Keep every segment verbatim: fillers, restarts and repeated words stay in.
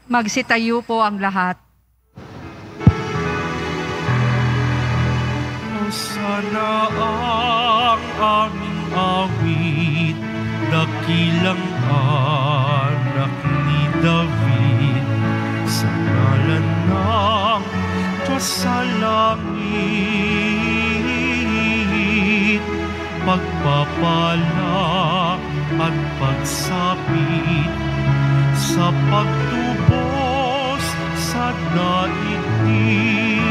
Magsitayo po ang lahat. Sana ang aming awit, dakilang anak ni David, sa ngalan ng Diyos sa langit, pagpapala at pagsapit sa pagtubos sa daigdig.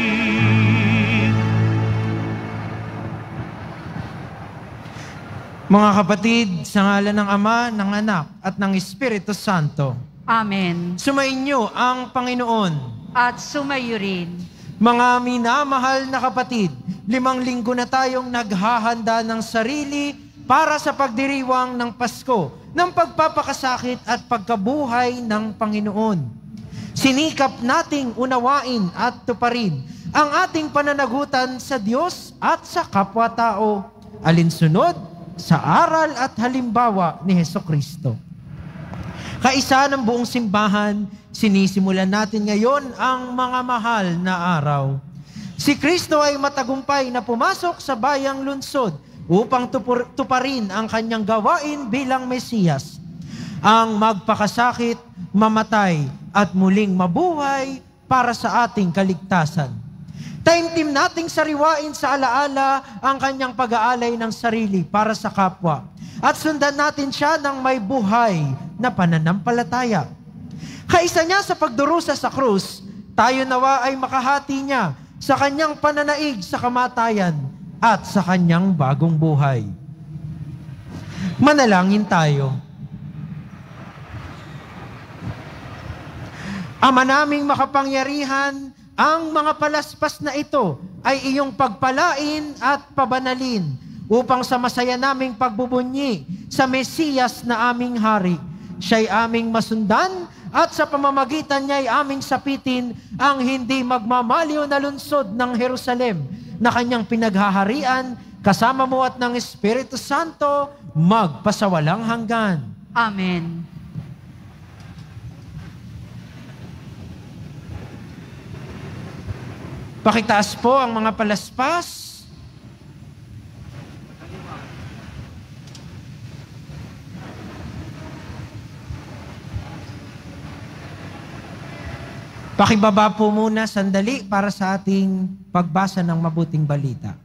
Mga kapatid, sa ngalan ng Ama, ng Anak, at ng Espiritu Santo. Amen. Sumainyo ang Panginoon. At sumayo rin. Mga minamahal na kapatid, limang linggo na tayong naghahanda ng sarili para sa pagdiriwang ng Pasko, ng pagpapakasakit at pagkabuhay ng Panginoon. Sinikap nating unawain at tuparin ang ating pananagutan sa Diyos at sa kapwa-tao, alinsunod sa aral at halimbawa ni Hesukristo. Kaisa ng buong simbahan, sinisimulan natin ngayon ang mga mahal na araw. Si Kristo ay matagumpay na pumasok sa bayang lungsod upang tupur- tuparin ang kanyang gawain bilang Mesiyas, ang magpakasakit, mamatay, at muling mabuhay para sa ating kaligtasan. Taimtim nating sariwain sa alaala ang kanyang pag-aalay ng sarili para sa kapwa. At sundan natin siya ng may buhay na pananampalataya. Kaisa niya sa pagdurusa sa krus, tayo nawa ay makahati niya sa kanyang pananaig sa kamatayan at sa kanyang bagong buhay. Manalangin tayo. Ama naming makapangyarihan, ang mga palaspas na ito ay iyong pagpalain at pabanalin upang sa masaya naming pagbubunyi sa Mesiyas na aming hari. Siya'y aming masundan at sa pamamagitan niya'y aming sapitin ang hindi magmamaliw na lungsod ng Jerusalem na kanyang pinaghaharian kasama mo at ng Espiritu Santo magpasawalang hanggan. Amen. Pakitaas po ang mga palaspas. Pakibaba po muna sandali para sa ating pagbasa ng mabuting balita.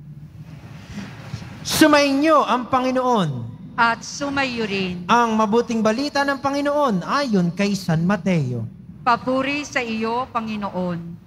Sumainyo ang Panginoon. At sumayo rin. Ang mabuting balita ng Panginoon ayon kay San Mateo. Papuri sa iyo, Panginoon.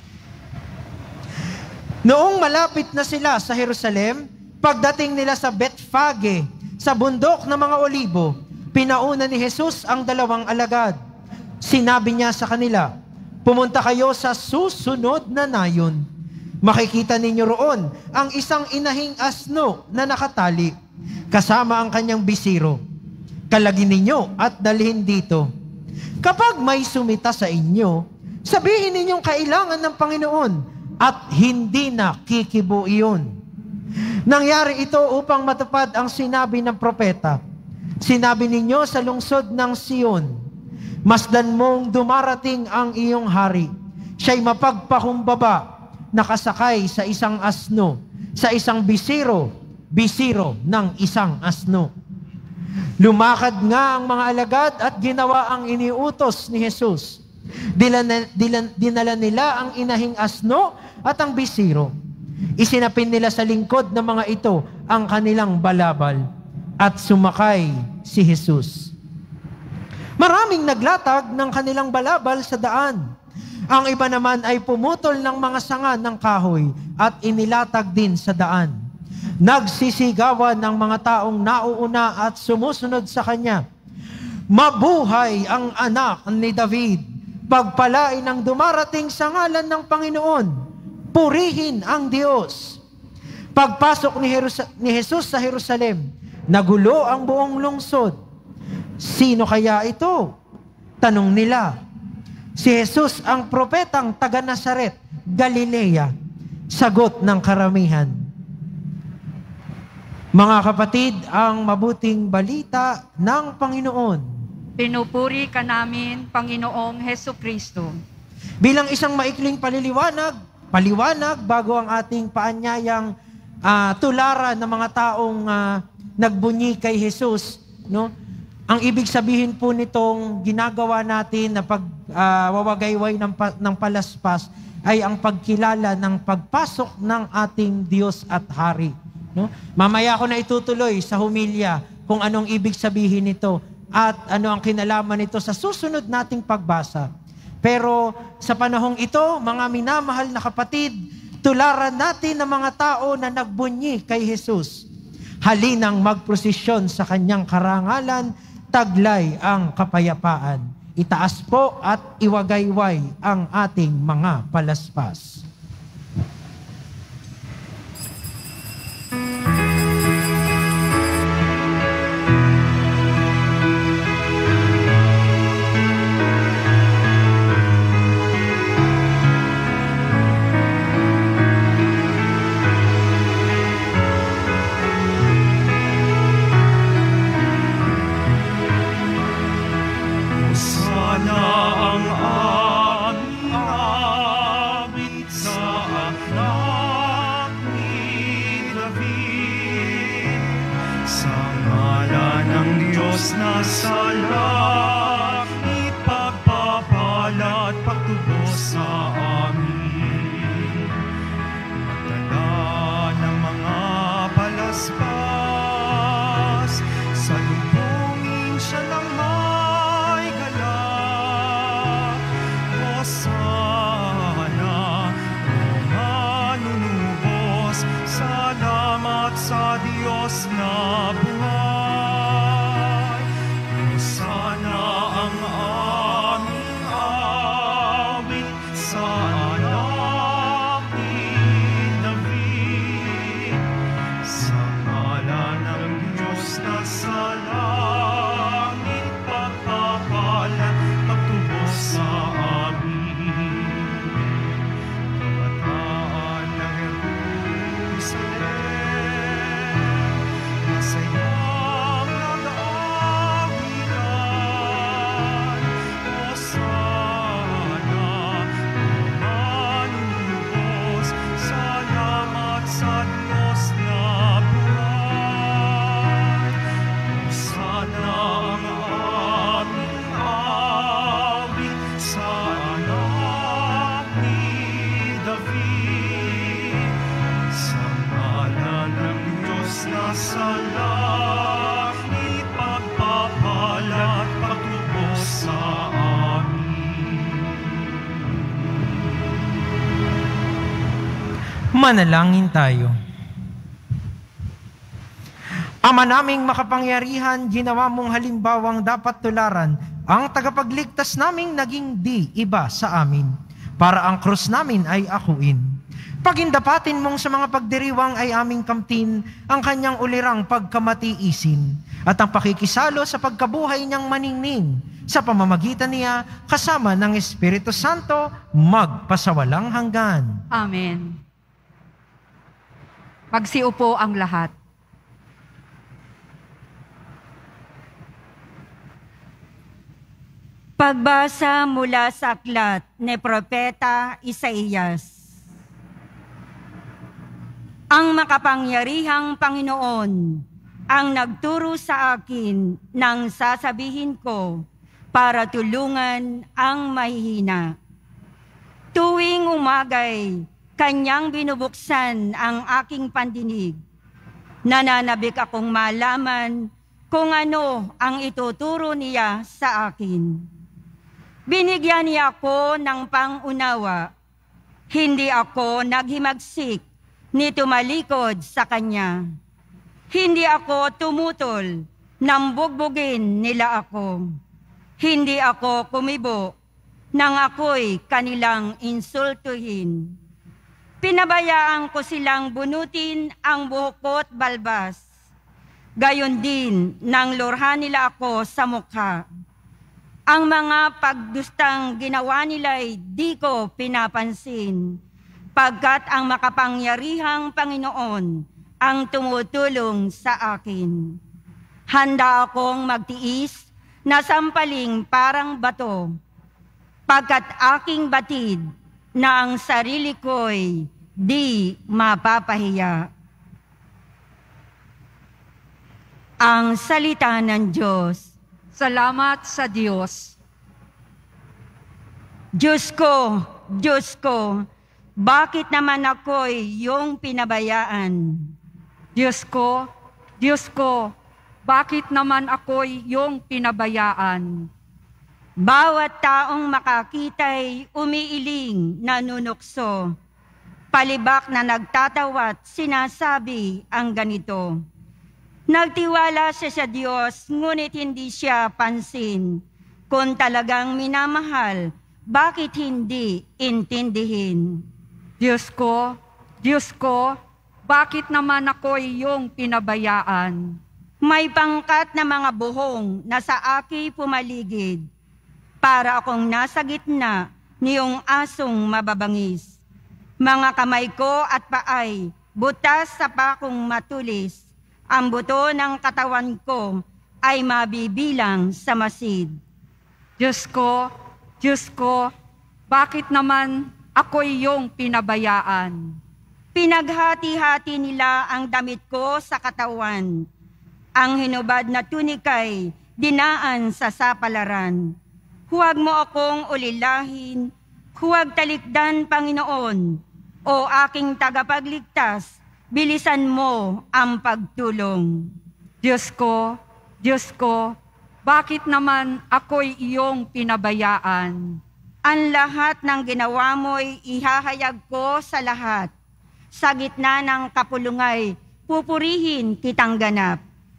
Noong malapit na sila sa Jerusalem, pagdating nila sa Bethfage, sa bundok ng mga olibo, pinauna ni Jesus ang dalawang alagad. Sinabi niya sa kanila, pumunta kayo sa susunod na nayon. Makikita ninyo roon ang isang inahing asno na nakatali, kasama ang kanyang bisiro. Kalagin ninyo at dalhin dito. Kapag may sumita sa inyo, sabihin ninyong kailangan ng Panginoon, at hindi na kikibo iyon. Nangyari ito upang matupad ang sinabi ng propeta. Sinabi ninyo sa lungsod ng Sion, masdan mong dumarating ang iyong hari. Siya'y mapagpakumbaba, nakasakay sa isang asno, sa isang bisiro, bisiro ng isang asno. Lumakad nga ang mga alagad at ginawa ang iniutos ni Jesus. Dinala, dinala nila ang inahing asno at ang bisiro. Isinapin nila sa lingkod ng mga ito ang kanilang balabal at sumakay si Jesus. Maraming naglatag ng kanilang balabal sa daan. Ang iba naman ay pumutol ng mga sanga ng kahoy at inilatag din sa daan. Nagsisigawan ng mga taong nauuna at sumusunod sa kanya, mabuhay ang anak ni David! Pagpalain ang dumarating sa ngalan ng Panginoon! Purihin ang Diyos. Pagpasok ni, Jerus- ni Jesus sa Jerusalem, nagulo ang buong lungsod. Sino kaya ito? Tanong nila. Si Jesus ang propetang taga Nazaret, Galilea. Sagot ng karamihan. Mga kapatid, ang mabuting balita ng Panginoon. Pinupuri ka namin, Panginoong Hesu Kristo. Bilang isang maikling paliliwanag, paliwanag bago ang ating paanyayang uh, tularan ng mga taong uh, nagbunyi kay Jesus, no? Ang ibig sabihin po nitong ginagawa natin na pagwawagayway uh, ng, pa, ng palaspas ay ang pagkilala ng pagpasok ng ating Diyos at Hari. No? Mamaya ko na itutuloy sa humilya kung anong ibig sabihin nito at ano ang kinalaman nito sa susunod nating pagbasa. Pero sa panahong ito, mga minamahal na kapatid, tularan natin ng mga tao na nagbunyi kay Jesus. Halinang magprosesyon sa kanyang karangalan, taglay ang kapayapaan. Itaas po at iwagayway ang ating mga palaspas. Manalangin tayo. Ama naming makapangyarihan, ginawa mong halimbawang dapat tularan ang tagapagligtas naming naging di iba sa amin, para ang krus namin ay akuin. Pagindapatin mong sa mga pagdiriwang ay aming kamtin ang kanyang ulirang pagkamatiisin at ang pakikisalo sa pagkabuhay niyang maningning sa pamamagitan niya kasama ng Espiritu Santo magpasawalang hanggan. Amen. Magsiupo ang lahat. Pagbasa mula sa aklat ni Propeta Isaías. Ang makapangyarihang Panginoon ang nagturo sa akin ng sasabihin ko para tulungan ang mahihina. Tuwing umagay, kanyang binubuksan ang aking pandinig. Nananabik akong malaman kung ano ang ituturo niya sa akin. Binigyan niya ako ng pangunawa. Hindi ako naghimagsik ni tumalikod sa kanya. Hindi ako tumutol nang bugbugin nila ako. Hindi ako kumibo nang ako'y kanilang insultuhin. Pinabayaan ko silang bunutin ang buhok ko't balbas. Gayon din nang lurhan nila ako sa mukha. Ang mga pagdustang ginawa nila'y di ko pinapansin, pagkat ang makapangyarihang Panginoon ang tumutulong sa akin. Handa akong magtiis nasampaling parang bato, pagkat aking batid na ang sarili ko'y di mapapahiya. Ang salita ng Diyos. Salamat sa Diyos. Diyos ko, Diyos ko, bakit naman ako'y iyong pinabayaan? Diyos ko, Diyos ko, bakit naman ako'y iyong pinabayaan? Bawat taong makakita'y umiiling, nanunukso. Palibak na nagtatawat, sinasabi ang ganito. Nagtiwala siya sa Diyos, ngunit hindi siya pansin. Kung talagang minamahal, bakit hindi intindihin? Diyos ko, Diyos ko, bakit naman ako'y iyong pinabayaan? May pangkat na mga buhong na sa aki pumaligid, para akong nasa gitna niyong asong mababangis. Mga kamay ko at paay, butas sa pakong matulis, ang buto ng katawan ko ay mabibilang sa masid. Diyos ko, Diyos ko, bakit naman ako'y iyong pinabayaan? Pinaghati-hati nila ang damit ko sa katawan. Ang hinubad na tunikay, dinaan sa sapalaran. Huwag mo akong ulilahin, huwag talikdan, Panginoon, o aking tagapagligtas, bilisan mo ang pagtulong. Diyos ko, Diyos ko, bakit naman ako'y iyong pinabayaan? Ang lahat ng ginawa mo'y ihahayag ko sa lahat. Sa gitna ng kapulungay, pupurihin kitang ganap.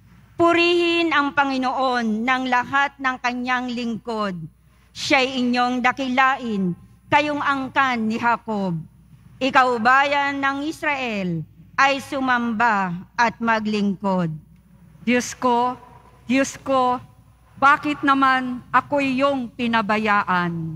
Purihin ang Panginoon ng lahat ng kanyang lingkod. Siya'y inyong dakilain, kayong angkan ni Jacob. Ikaw bayan ng Israel, ay sumamba at maglingkod. Diyos ko, Diyos ko, bakit naman ako'y iyong pinabayaan?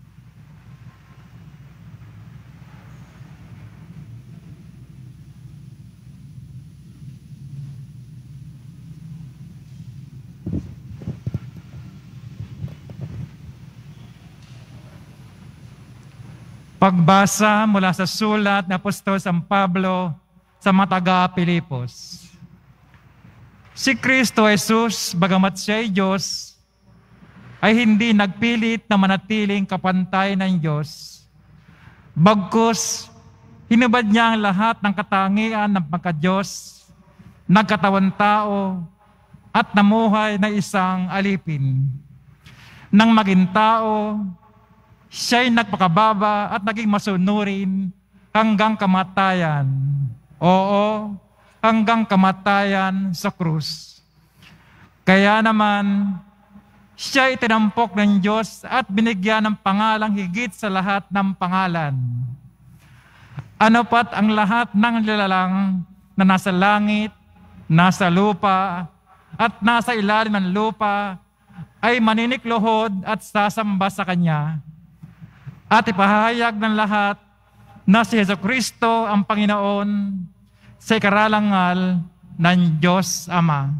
Pagbasa mula sa sulat na Apostol San Pablo sa mga taga-Pilipos. Si Kristo Jesus, bagamat siya ay Diyos, ay hindi nagpilit na manatiling kapantay ng Diyos. Bagkus, hinubad niya ang lahat ng katangian ng pagka-Diyos, nagkatawan tao, at namuhay na isang alipin. Nang maging tao, siya'y nagpakababa at naging masunurin hanggang kamatayan. Oo, hanggang kamatayan sa krus. Kaya naman, siya itinampok ng Diyos at binigyan ng pangalang higit sa lahat ng pangalan. Ano pat ang lahat ng nilalang na nasa langit, nasa lupa, at nasa ilalim ng lupa ay maninikluhod at sasamba sa Kanya. At ipahayag ng lahat na si Jesucristo ang Panginoon sa ikararangal ng Diyos Ama.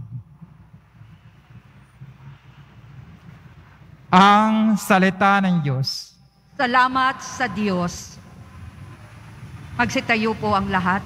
Ang salita ng Diyos. Salamat sa Diyos. Magsitayo po ang lahat.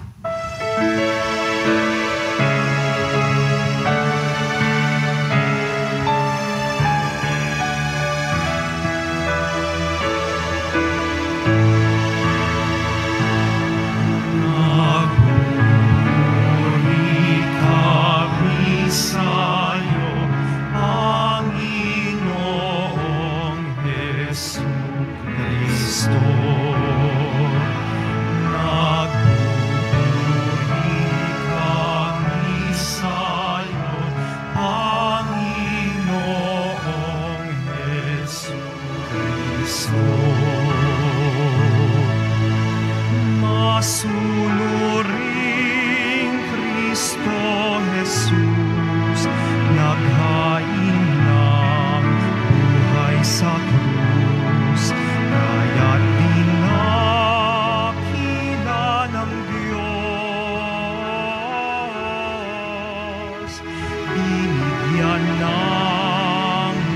Masunuring Kristo Jesus, naghain ng buhay sa krus, kaya't pinakita ng Diyos, binigyan ng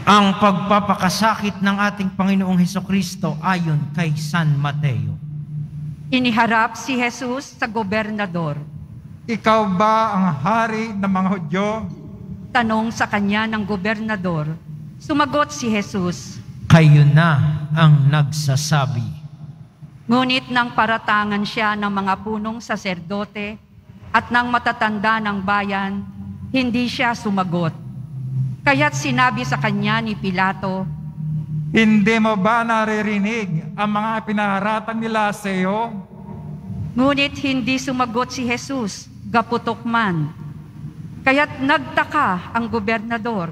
Ang pagpapakasakit ng ating Panginoong Hesukristo ayon kay San Mateo. Iniharap si Jesus sa gobernador. Ikaw ba ang hari ng mga Hudyo? Tanong sa kanya ng gobernador. Sumagot si Jesus. Kayo na ang nagsasabi. Ngunit nang paratangan siya ng mga punong saserdote at ng matatanda ng bayan, hindi siya sumagot. Kaya't sinabi sa kanya ni Pilato, Hindi mo ba naririnig ang mga pinaharatan nila sa iyo? ngunit hindi sumagot si Jesus, gaputok man. Kaya't nagtaka ang gobernador.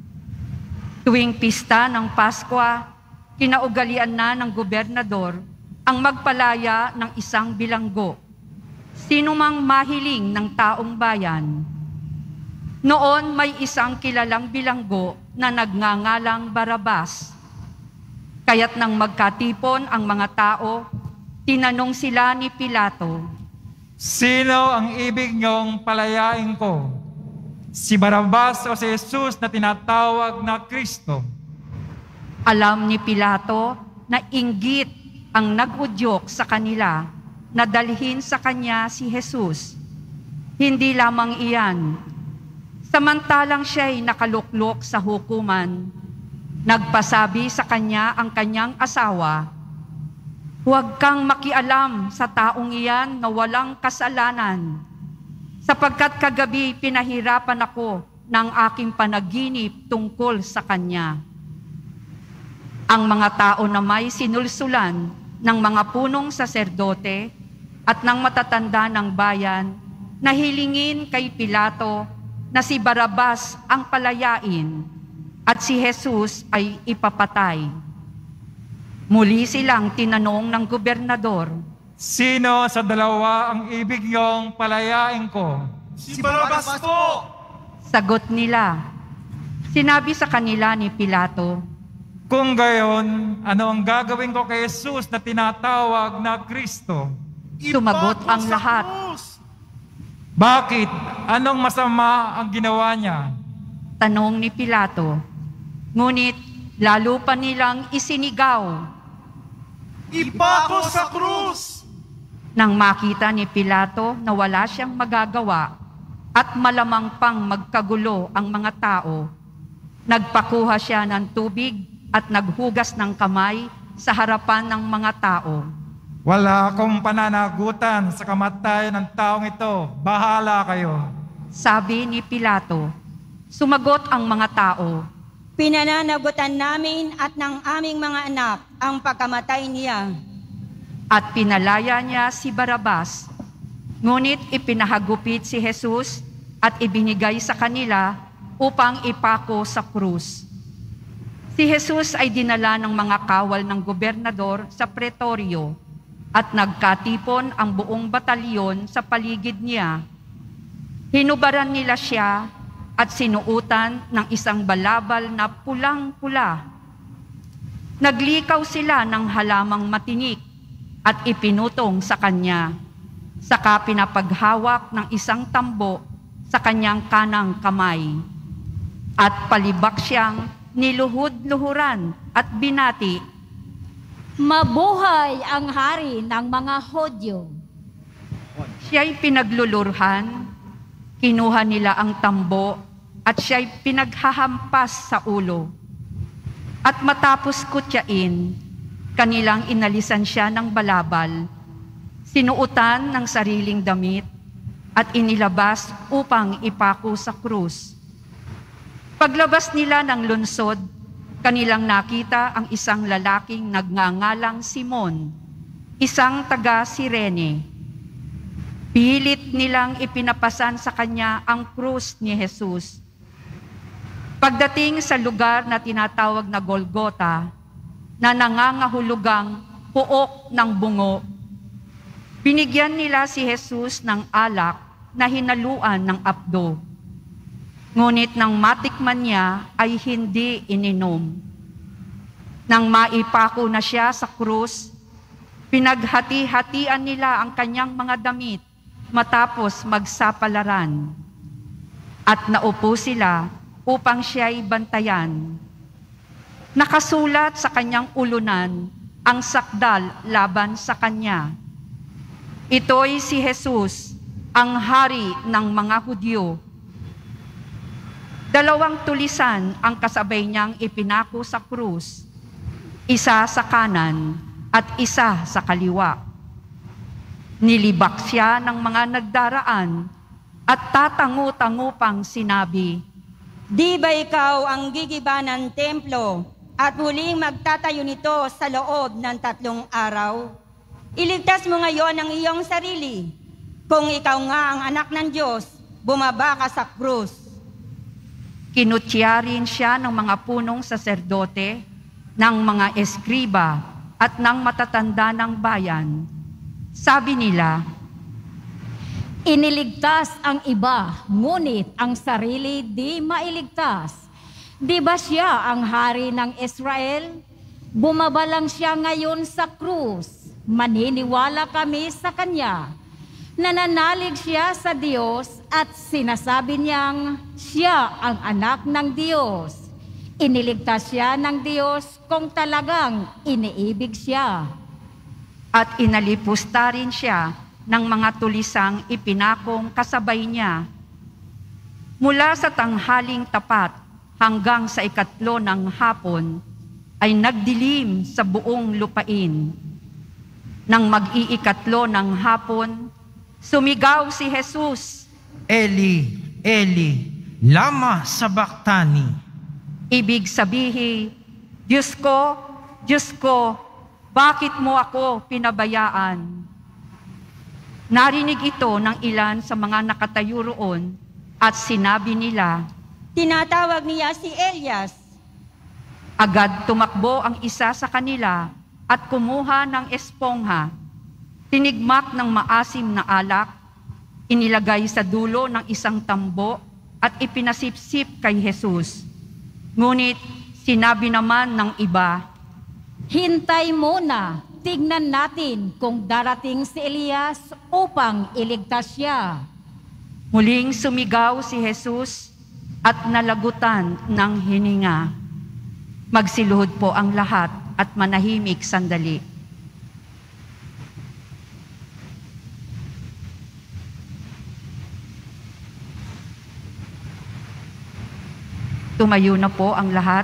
Tuwing pista ng Paskwa, kinaugalian na ng gobernador ang magpalaya ng isang bilanggo, sino mang mahiling ng taong bayan. Noon may isang kilalang bilanggo na nagngangalang Barabas. Kaya't nang magkatipon ang mga tao, tinanong sila ni Pilato, Sino ang ibig niyong palayain ko? Si Barabas o si Jesus na tinatawag na Kristo? alam ni Pilato na inggit ang nag-udyok sa kanila na dalhin sa kanya si Jesus. Hindi lamang iyan, samantalang siya'y nakaluklok sa hukuman, nagpasabi sa kanya ang kanyang asawa, Huwag kang makialam sa taong iyan na walang kasalanan, sapagkat kagabi pinahirapan ako ng aking panaginip tungkol sa kanya. Ang mga tao na may sinulsulan ng mga punong saserdote at ng matatanda ng bayan na hilingin kay Pilato na si Barabas ang palayain at si Jesus ay ipapatay. Muli silang tinanong ng gobernador, Sino sa dalawa ang ibig niyong palayain ko? Si Barabas po! sagot nila. Sinabi sa kanila ni Pilato, Kung gayon, ano ang gagawin ko kay Jesus na tinatawag na Kristo? sumagot ang lahat. Bakit? Anong masama ang ginawa niya? Tanong ni Pilato. Ngunit lalo pa nilang isinigaw. Ipako sa krus! Nang makita ni Pilato na wala siyang magagawa at malamang pang magkagulo ang mga tao, nagpakuha siya ng tubig at naghugas ng kamay sa harapan ng mga tao. Wala akong pananagutan sa kamatayan ng taong ito. Bahala kayo. Sabi ni Pilato. Sumagot ang mga tao, Pinananagutan namin at ng aming mga anak ang pagkamatay niya. at pinalaya niya si Barabas. Ngunit ipinahagupit si Jesus at ibinigay sa kanila upang ipako sa krus. Si Jesus ay dinala ng mga kawal ng gobernador sa pretoryo at nagkatipon ang buong batalyon sa paligid niya. Hinubaran nila siya at sinuutan ng isang balabal na pulang-pula. Naglikaw sila ng halamang matinik at ipinutong sa kanya. Saka pinapaghawak ng isang tambo sa kanyang kanang kamay. At palibak siyang niluhod-luhuran at binati, Mabuhay ang hari ng mga Hudyo. Siya'y pinaglulurhan, kinuha nila ang tambo at siya'y pinaghahampas sa ulo. At matapos kutyain, kanilang inalisan siya ng balabal, sinuutan ng sariling damit at inilabas upang ipako sa krus. Paglabas nila ng lunsod, kanilang nakita ang isang lalaking nagngangalang Simon, isang taga Sirene. Pilit nilang ipinapasan sa kanya ang krus ni Jesus. Pagdating sa lugar na tinatawag na Golgota, na nangangahulugang puok ng bungo, binigyan nila si Jesus ng alak na hinaluan ng apdo. Ngunit nang matikman niya ay hindi ininom. Nang maipako na siya sa krus, pinaghati-hatian nila ang kanyang mga damit matapos magsapalaran. At naupo sila upang siya'y bantayan. Nakasulat sa kanyang ulunan ang sakdal laban sa kanya. Ito'y si Jesus, ang hari ng mga Hudyo. Dalawang tulisan ang kasabay niyang ipinako sa krus, isa sa kanan at isa sa kaliwa. Nilibak siya ng mga nagdaraan at tatango-tango pang sinabi, Di ba ikaw ang gigiba ng templo at muling magtatayo nito sa loob ng tatlong araw? Iligtas mo ngayon ang iyong sarili. Kung ikaw nga ang anak ng Diyos, bumaba ka sa krus. Kinutya rin siya ng mga punong saserdote, ng mga eskriba at ng matatanda ng bayan. Sabi nila, Iniligtas ang iba, ngunit ang sarili di mailigtas. Di ba siya ang hari ng Israel? Bumaba lang siya ngayon sa krus. Maniniwala kami sa kanya. Nananalig siya sa Diyos at sinasabi niyang siya ang anak ng Diyos. Iniligtas siya ng Diyos kung talagang iniibig siya. at inalipusta rin siya ng mga tulisang ipinakong kasabay niya. Mula sa tanghaling tapat hanggang sa ikatlo ng hapon ay nagdilim sa buong lupain. Nang mag-iikatlo ng hapon, sumigaw si Jesus, Eli, Eli, lama sabachthani. ibig sabihin, Diyos ko, Diyos ko, bakit mo ako pinabayaan? Narinig ito ng ilan sa mga nakatayo roon at sinabi nila, Tinatawag niya si Elias. agad tumakbo ang isa sa kanila at kumuha ng espongha, tinigmak ng maasim na alak, inilagay sa dulo ng isang tambo at ipinasipsip kay Jesus. Ngunit sinabi naman ng iba, Hintay muna, tignan natin kung darating si Elias upang iligtas siya. muling sumigaw si Jesus at nalagutan ng hininga. Magsiluhod po ang lahat at manahimik sandali. Tumayo na po ang lahat.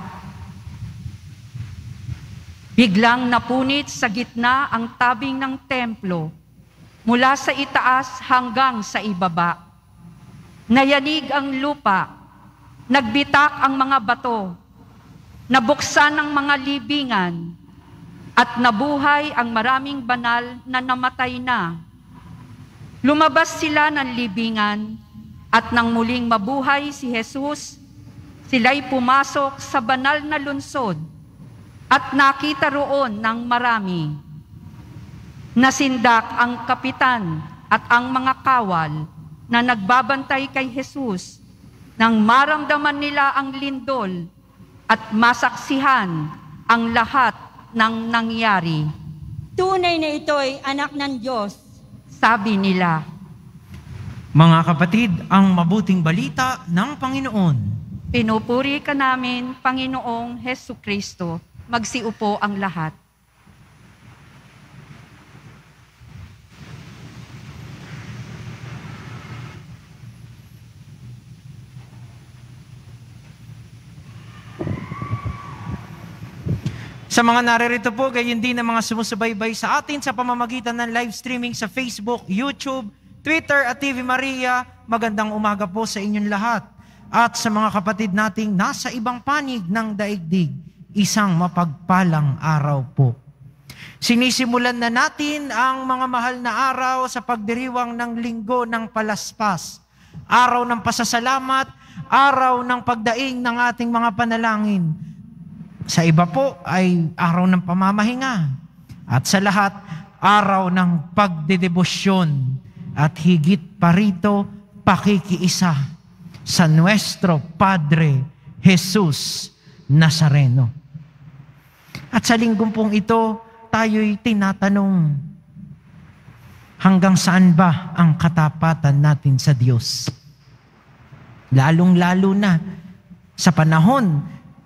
Biglang napunit sa gitna ang tabing ng templo, mula sa itaas hanggang sa ibaba. Nayanig ang lupa, nagbitak ang mga bato, nabuksan ang mga libingan, at nabuhay ang maraming banal na namatay na. Lumabas sila ng libingan, at nang muling mabuhay si Jesus, sila'y pumasok sa banal na lungsod, at nakita roon ng marami. Nasindak ang kapitan at ang mga kawal na nagbabantay kay Jesus nang maramdaman nila ang lindol at masaksihan ang lahat ng nangyari. Tunay na ito'y anak ng Diyos. Sabi nila, Mga kapatid, ang mabuting balita ng Panginoon. pinupuri ka namin, Panginoong Hesu Kristo. Magsiupo ang lahat. Sa mga naririto po, gayon din ang mga sumusubaybay sa atin sa pamamagitan ng live streaming sa Facebook, YouTube, Twitter at T V Maria, magandang umaga po sa inyong lahat. At sa mga kapatid nating nasa ibang panig ng daigdig, isang mapagpalang araw po. Sinisimulan na natin ang mga mahal na araw sa pagdiriwang ng linggo ng palaspas. Araw ng pasasalamat, araw ng pagdaing ng ating mga panalangin. Sa iba po ay araw ng pamamahinga. At sa lahat, araw ng pagdedebosyon. At higit pa rito, pakikiisa sa Nuestro Padre Jesus Nazareno. At sa linggong pong ito, tayo'y tinatanong, hanggang saan ba ang katapatan natin sa Diyos? Lalong-lalo na sa panahon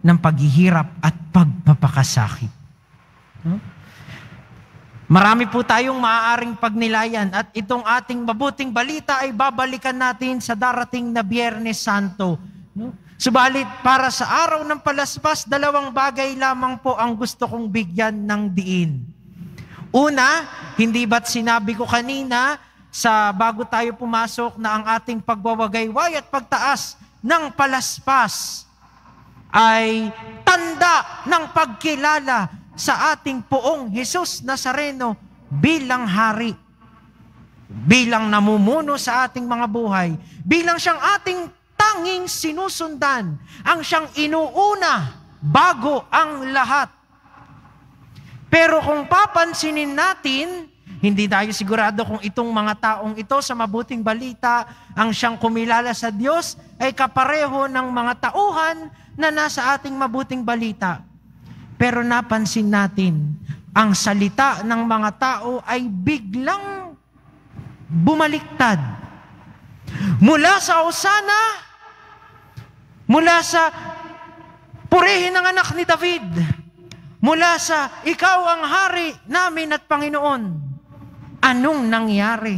ng paghihirap at pagpapakasakit. No? Marami po tayong maaaring pagnilayan at itong ating mabuting balita ay babalikan natin sa darating na Biyernes Santo. No? Subalit para sa araw ng palaspas, dalawang bagay lamang po ang gusto kong bigyan ng diin. Una, hindi ba't sinabi ko kanina sa bago tayo pumasok na ang ating pagwawagayway at pagtaas ng palaspas ay tanda ng pagkilala sa ating poong Jesus Nazareno bilang hari, bilang namumuno sa ating mga buhay, bilang siyang ating tanging sinusundan, ang siyang inuuna bago ang lahat. Pero kung papansinin natin, hindi tayo sigurado kung itong mga taong ito sa mabuting balita, ang siyang kumilala sa Diyos ay kapareho ng mga tauhan na nasa ating mabuting balita. Pero napansin natin, ang salita ng mga tao ay biglang bumaliktad. Mula sa Osana, mula sa purihin ng anak ni David, mula sa ikaw ang hari namin at Panginoon, anong nangyari?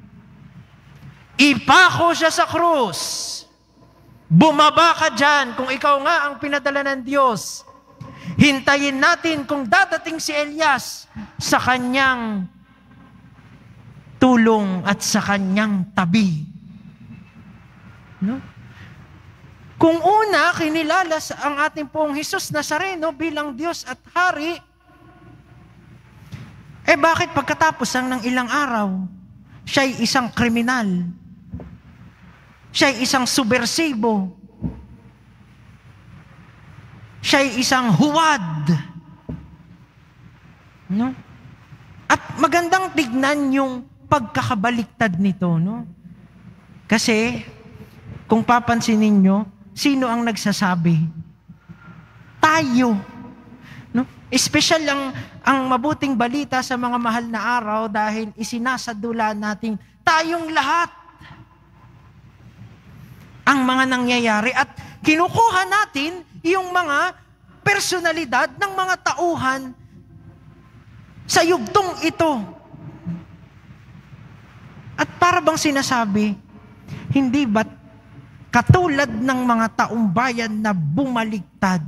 Ipako siya sa krus. Bumaba ka dyan kung ikaw nga ang pinadala ng Diyos. Hintayin natin kung dadating si Elias sa kanyang tulong at sa kanyang tabi. No? Kung una, kinilala ang ating pong Jesus Nazareno bilang Diyos at Hari, eh bakit pagkatapos ang ng ilang araw, siya'y isang kriminal, siya'y isang subversibo, siya'y isang huwad. No? At magandang tignan yung pagkakabaliktad nito. No? Kasi, kung papansinin nyo, sino ang nagsasabi? Tayo. No? Espesyal ang, ang mabuting balita sa mga mahal na araw dahil isinasadula natin tayong lahat ang mga nangyayari at kinukuha natin yung mga personalidad ng mga tauhan sa yugtong ito. At para bang sinasabi, hindi ba't katulad ng mga taong bayan na bumaliktad,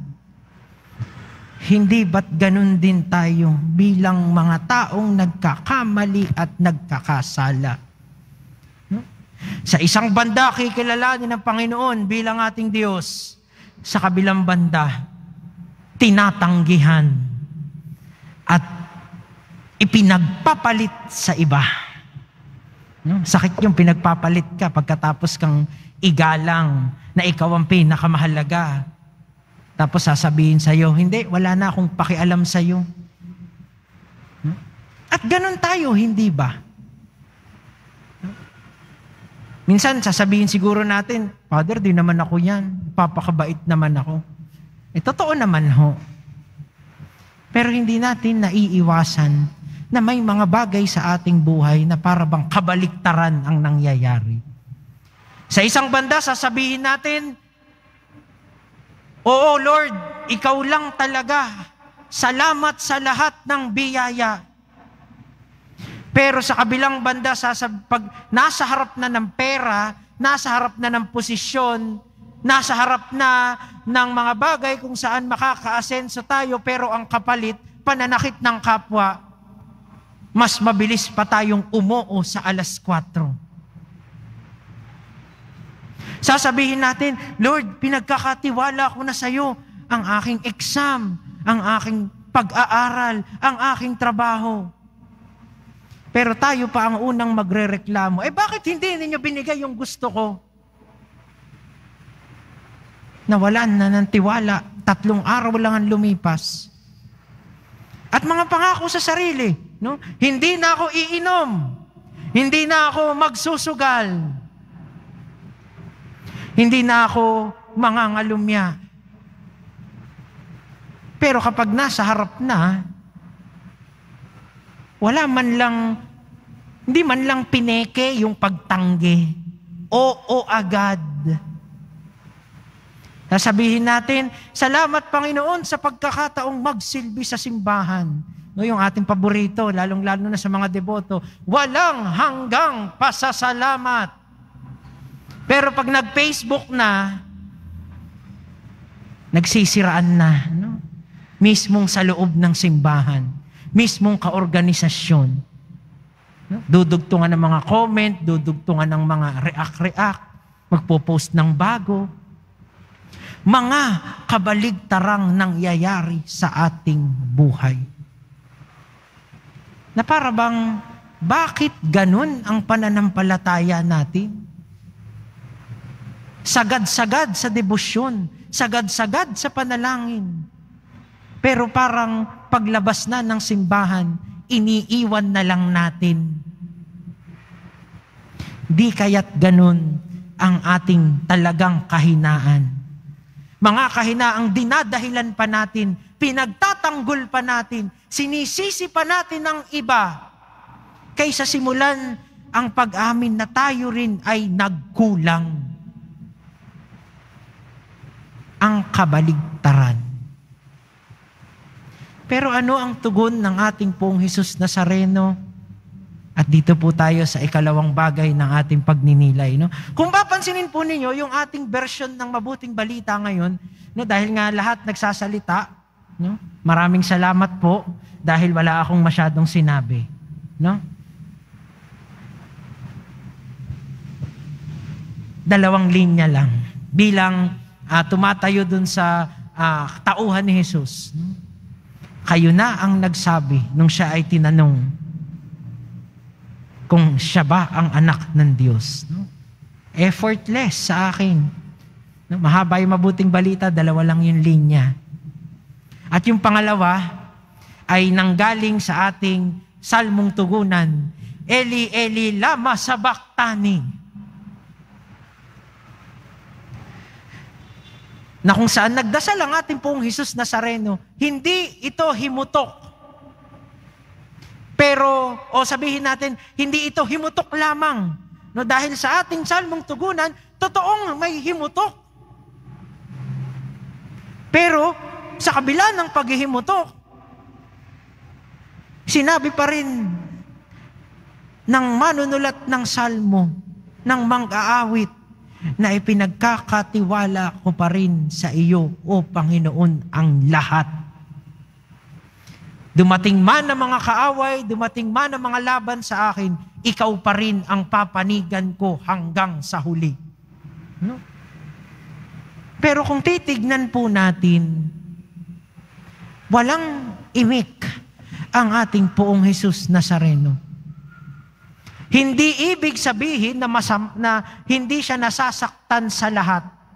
hindi ba't ganun din tayo bilang mga taong nagkakamali at nagkakasala? No? Sa isang banda, kikilalanin ng Panginoon bilang ating Diyos. Sa kabilang banda, tinatanggihan at ipinagpapalit sa iba. No? Sakit yung pinagpapalit ka pagkatapos kang igalang na ikaw ang pinakamahalaga. Tapos sasabihin sa'yo, hindi, wala na akong pakialam sa'yo. No? At ganun tayo, hindi ba? No? Minsan sasabihin siguro natin, Father, di naman ako yan. Papakabait naman ako. Eh, totoo naman ho. Pero hindi natin naiiwasan na may mga bagay sa ating buhay na para bang kabaliktaran ang nangyayari. Sa isang banda, sasabihin natin, Oo Lord, ikaw lang talaga. Salamat sa lahat ng biyaya. Pero sa kabilang banda, sasab- pag nasa harap na ng pera, nasa harap na ng posisyon, nasa harap na ng mga bagay kung saan makakaasenso tayo, pero ang kapalit, pananakit ng kapwa, mas mabilis pa tayong umuo sa alas kwatro. Sasabihin natin, Lord, pinagkakatiwala ko na sa iyo ang aking exam, ang aking pag-aaral, ang aking trabaho. Pero tayo pa ang unang magrereklamo. Eh bakit hindi ninyo binigay yung gusto ko? Nawalan na ng tiwala, tatlong araw lang ang lumipas. At mga pangako sa sarili, no? Hindi na ako iinom, hindi na ako magsusugal, hindi na ako mangangalumya. Pero kapag nasa harap na, wala man lang, hindi man lang pineke yung pagtanggi. Oo agad. Sasabihin natin, salamat Panginoon sa pagkakataong magsilbi sa simbahan. No, yung ating paborito, lalong-lalo na sa mga deboto, walang hanggang pasasalamat. Pero pag nag-Facebook na, nagsisiraan na, no? Mismong sa loob ng simbahan, mismong kaorganisasyon. No? Dudugtungan ng mga comment, dudugtungan ng mga react-react, magpo-post ng bago. Mga kabaligtarang nangyayari sa ating buhay. Na para bang, bakit ganun ang pananampalataya natin? Sagad-sagad sa debosyon, sagad-sagad sa panalangin. Pero parang paglabas na ng simbahan, iniiwan na lang natin. Di kaya't ganun ang ating talagang kahinaan. Mga kahinaang dinadahilan pa natin, pinagtatanggol pa natin, sinisisi pa natin ang iba, kaysa simulan ang pag-amin na tayo rin ay nagkulang. Ang kabaligtaran. Pero ano ang tugon ng ating Poong Hesus Nazareno? At dito po tayo sa ikalawang bagay ng ating pagninilay. No? Kung papansinin po ninyo, yung ating version ng mabuting balita ngayon, no, dahil nga lahat nagsasalita, no? Maraming salamat po dahil wala akong masyadong sinabi. No? Dalawang linya lang. Bilang uh, tumatayo dun sa uh, tauhan ni Jesus. No? Kayo na ang nagsabi nung siya ay tinanong kung siya ba ang anak ng Diyos. No? Effortless sa akin. No? Mahaba yung mabuting balita, dalawa lang yung linya. At yung pangalawa ay nanggaling sa ating salmong tugunan, Eli, Eli, lama sabachthani. Na kung saan nagdasal ang ating Poong Hesus Nazareno, hindi ito himutok. Pero, o sabihin natin, hindi ito himutok lamang. No, dahil sa ating salmong tugunan, totoong may himutok. Pero, sa kabila ng paghihimutok, sinabi pa rin ng manunulat ng salmo, ng mang-aawit, na ipinagkakatiwala ko pa rin sa iyo, O Panginoon, ang lahat. Dumating man ang mga kaaway, dumating man ang mga laban sa akin, ikaw pa rin ang papanigan ko hanggang sa huli. No? Pero kung titignan po natin, walang imik ang ating Poong Hesus Nazareno. Hindi ibig sabihin na, masam, na hindi siya nasasaktan sa lahat.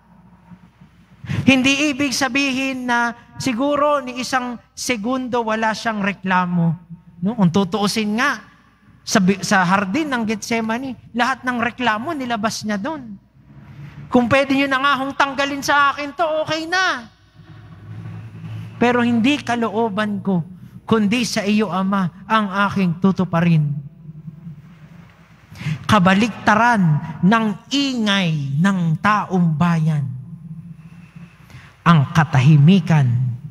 Hindi ibig sabihin na siguro ni isang segundo wala siyang reklamo. No? Kung tutuusin nga, sa, sa hardin ng Getsemani, lahat ng reklamo nilabas niya doon. Kung pwede nyo na nga hong tanggalin sa akin to, okay na. Pero hindi kalooban ko, kundi sa iyo, Ama, ang aking tutuparin. Kabaligtaran ng ingay ng taong bayan. Ang katahimikan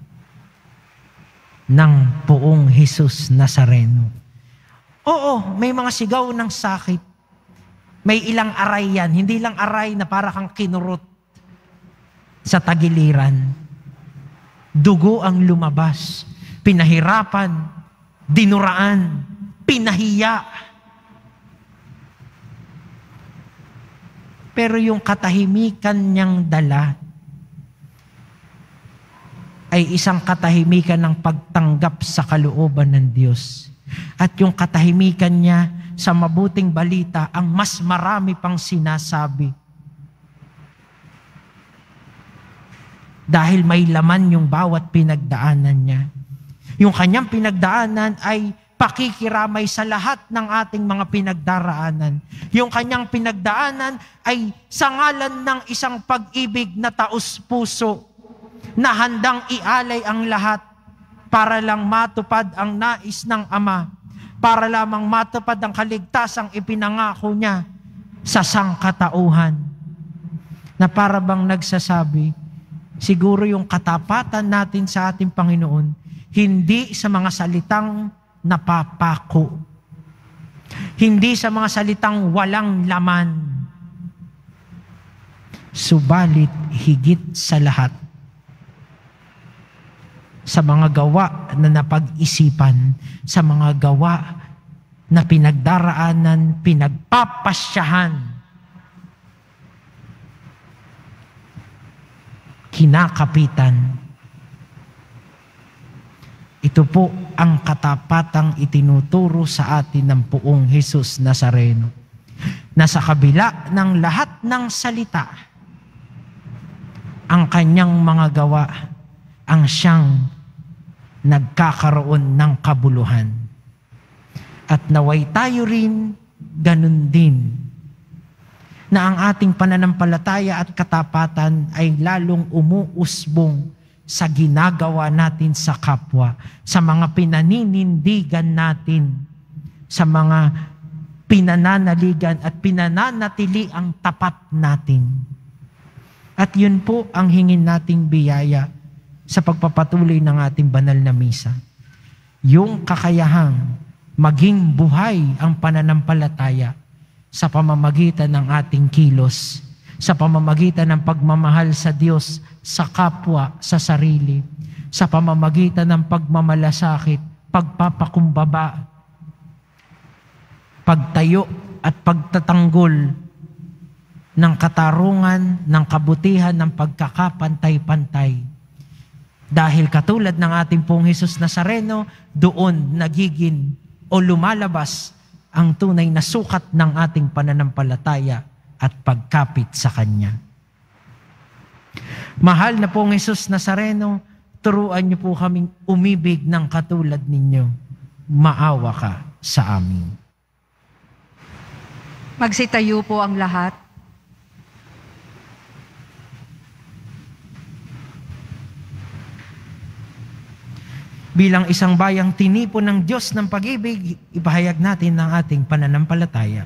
ng Poong Hesus Nazareno. Oo, may mga sigaw ng sakit. May ilang aray yan. Hindi lang aray na para kang kinurot sa tagiliran. Dugo ang lumabas. Pinahirapan, dinuraan, pinahiya. Pero yung katahimikan niyang dala ay isang katahimikan ng pagtanggap sa kalooban ng Diyos. At yung katahimikan niya sa mabuting balita, ang mas marami pang sinasabi. Dahil may laman yung bawat pinagdaanan niya. Yung kanyang pinagdaanan ay pakikiramay sa lahat ng ating mga pinagdaraanan. Yung kanyang pinagdaanan ay sa ngalan ng isang pag-ibig na taos-puso na handang ialay ang lahat para lang matupad ang nais ng Ama, para lamang matupad ang kaligtasang ipinangako niya sa sangkatauhan. Na para bang nagsasabi, siguro yung katapatan natin sa ating Panginoon, hindi sa mga salitang napapako, hindi sa mga salitang walang laman, subalit higit sa lahat, sa mga gawa na napag-isipan, sa mga gawa na pinagdaraanan, pinagpapasyahan, kinakapitan. Ito po ang katapatang itinuturo sa atin ng Poong Jesus Nazareno, na sa kabila ng lahat ng salita, ang kanyang mga gawa ang siyang nagkakaroon ng kabuluhan. At naway tayo rin ganun din, na ang ating pananampalataya at katapatan ay lalong umuusbong sa ginagawa natin sa kapwa, sa mga pinaninindigan natin, sa mga pinananaligan at pinananatili ang tapat natin. At yun po ang hingin nating biyaya sa pagpapatuloy ng ating banal na misa. Yung kakayahang maging buhay ang pananampalataya sa pamamagitan ng ating kilos, sa pamamagitan ng pagmamahal sa Diyos, sa kapwa, sa sarili, sa pamamagitan ng pagmamalasakit, pagpapakumbaba, pagtayo at pagtatanggol ng katarungan, ng kabutihan, ng pagkakapantay-pantay. Dahil katulad ng ating Pong Jesus Nazareno, doon nagiging o lumalabas ang tunay na sukat ng ating pananampalataya at pagkapit sa Kanya. Mahal na Pong Jesus Nazareno, turuan niyo po kaming umibig ng katulad ninyo. Maawa ka sa amin. Magsitayo po ang lahat. Bilang isang bayang tinipon ng Diyos ng pag-ibig, ipahayag natin ang ating pananampalataya.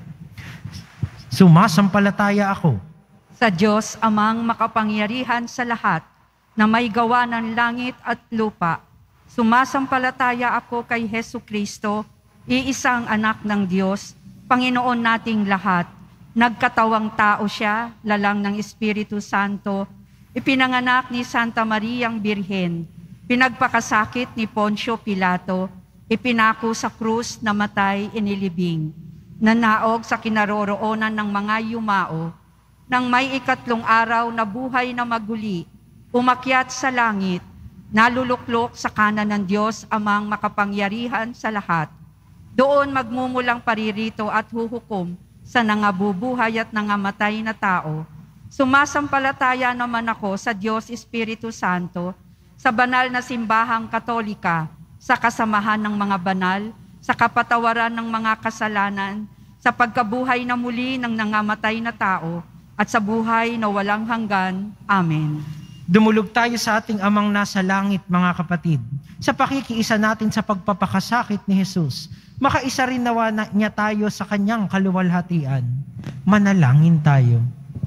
Sumasampalataya ako Sa Diyos amang makapangyarihan sa lahat, na may gawa ng langit at lupa. Sumasampalataya ako kay Hesu Kristo, iisang anak ng Diyos, Panginoon nating lahat. Nagkatawang tao siya, lalang ng Espiritu Santo, ipinanganak ni Santa Mariang Birhen, pinagpakasakit ni Poncio Pilato, ipinako sa krus, namatay, inilibing, nanaog sa kinaroroonan ng mga yumao, nang may ikatlong araw na buhay na maguli, umakyat sa langit, naluluklok sa kanan ng Diyos amang makapangyarihan sa lahat. Doon magmumulang paririto at huhukom sa nangabubuhay at nangamatay na tao. Sumasampalataya naman ako sa Diyos Espiritu Santo, sa banal na simbahang katolika, sa kasamahan ng mga banal, sa kapatawaran ng mga kasalanan, sa pagkabuhay na muli ng nangamatay na tao, at sa buhay na walang hanggan. Amen. Dumulog tayo sa ating amang nasa langit, mga kapatid, sa pakikiisa natin sa pagpapakasakit ni Jesus. Makaisa rin nawa na niya tayo sa kanyang kaluwalhatian. Manalangin tayo.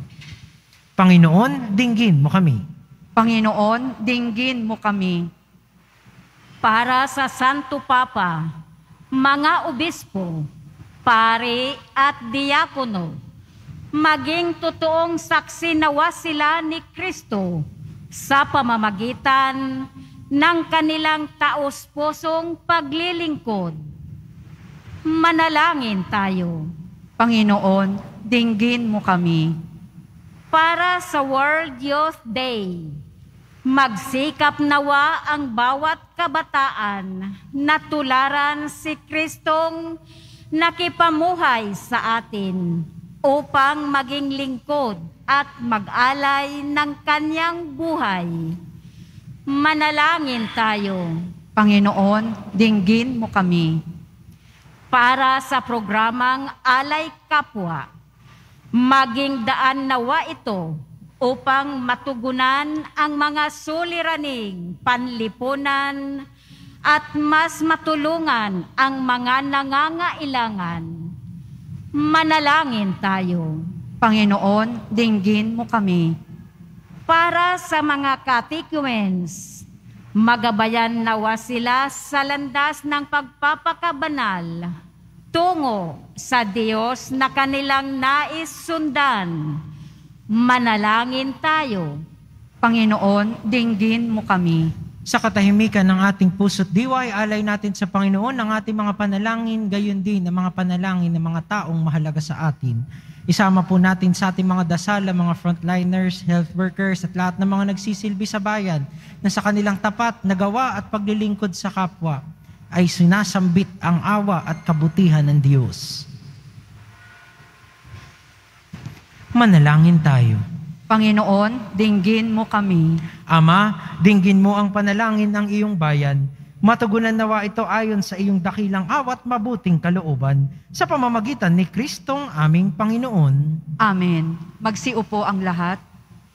Panginoon, dinggin mo kami. Panginoon, dinggin mo kami. Para sa Santo Papa, mga obispo, pare at diakono, maging totoong saksi nawa sila ni Kristo sa pamamagitan ng kanilang taos-pusong paglilingkod. Manalangin tayo. Panginoon, dinggin mo kami. Para sa World Youth Day, magsikap nawa ang bawat kabataan na tularan si Kristong nakipamuhay sa atin upang maging lingkod at mag-alay ng kanyang buhay. Manalangin tayo. Panginoon, dinggin mo kami. Para sa programang Alay Kapwa, maging daan nawa ito upang matugunan ang mga suliraning panlipunan at mas matulungan ang mga nangangailangan. Manalangin tayo. Panginoon, dinggin mo kami. para sa mga catechumens. Magabayan nawa sila sa landas ng pagpapakabanal tungo sa Diyos na kanilang nais sundan. Manalangin tayo. Panginoon, dinggin mo kami. Sa katahimikan ng ating puso't diwa, alay natin sa Panginoon ang ating mga panalangin, gayon din ang mga panalangin ng mga taong mahalaga sa atin. Isama po natin sa ating mga dasal ang mga frontliners, health workers, at lahat ng mga nagsisilbi sa bayan na sa kanilang tapat na gawa at paglilingkod sa kapwa ay sinasambit ang awa at kabutihan ng Diyos. Manalangin tayo. Panginoon, dinggin mo kami. Ama, dinggin mo ang panalangin ng iyong bayan. Matugunan nawa ito ayon sa iyong dakilang awat mabuting kalooban sa pamamagitan ni Kristong aming Panginoon. Amen. Magsiupo ang lahat.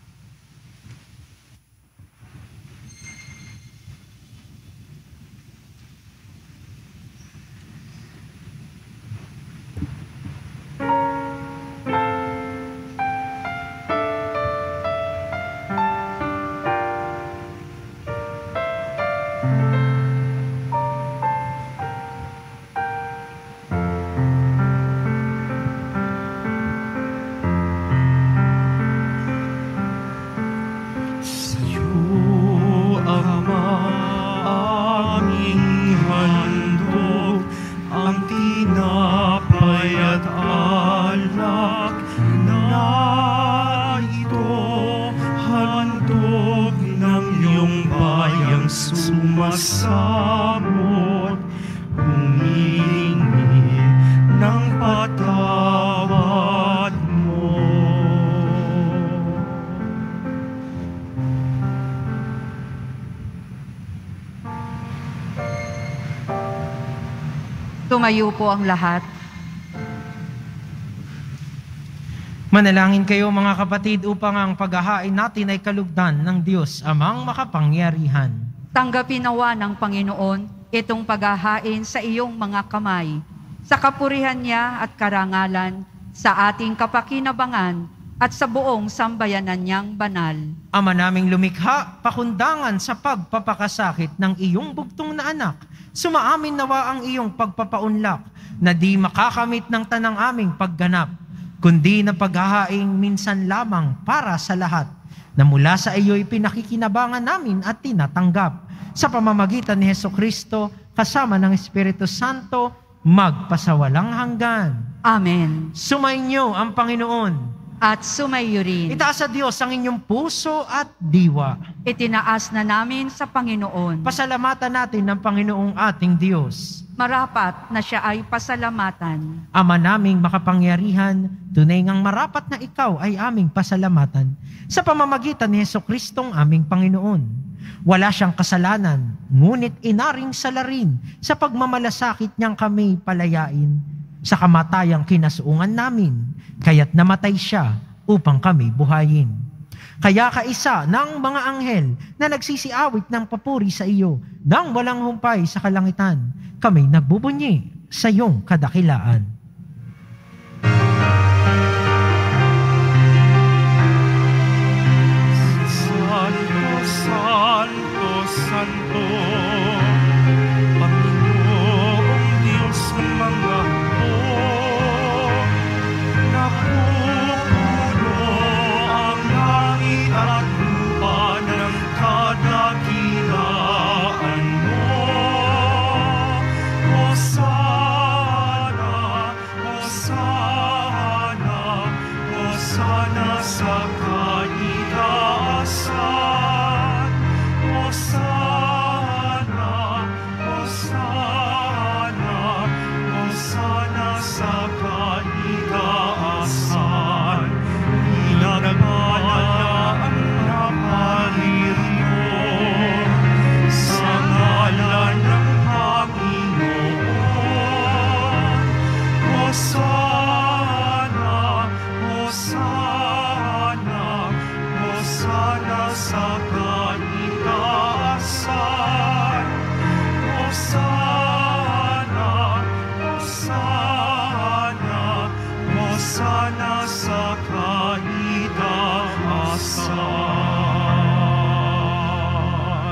Sumasabot, humingi ng patawad mo. Tumayo po ang lahat. Manalangin kayo mga kapatid upang ang paghahain natin ay kalugdan ng Diyos amang makapangyarihan. Tanggapin nawa ng Panginoon itong paghahain sa iyong mga kamay, sa kapurihan niya at karangalan, sa ating kapakinabangan at sa buong sambayanan niyang banal. Ama naming lumikha, pakundangan sa pagpapakasakit ng iyong bugtong na anak, sumaamin nawa ang iyong pagpapaunlak na di makakamit ng tanang aming pagganap, kundi na paghahaing minsan lamang para sa lahat, na mula sa iyo'y pinakikinabangan namin at tinatanggap. Sa pamamagitan ni Hesukristo, kasama ng Espiritu Santo, magpasawalang hanggan. Amen. Sumainyo ang Panginoon. At sumayo rin. Itaas sa Diyos ang inyong puso at diwa. Itinaas na namin sa Panginoon. Pasalamatan natin ng Panginoong ating Diyos. Marapat na siya ay pasalamatan. Ama naming makapangyarihan, tunay ngang marapat na ikaw ay aming pasalamatan sa pamamagitan ni Jesucristong aming Panginoon. Wala siyang kasalanan, ngunit inaring salarin sa pagmamalasakit niyang kami palayain sa kamatayang kinasuungan namin, kaya't namatay siya upang kami buhayin. Kaya kaisa ng mga anghel na nagsisiawit ng papuri sa iyo, nang walang humpay sa kalangitan, kami nagbubunyi sa iyong kadakilaan. Santo, Santo, Santo, Panginoong Diyos ng mga hukbo, napupuno ang langit at lupa ng kadakilaan mo. Hosana, Hosana, Hosana sa kaitaasan. Hosana,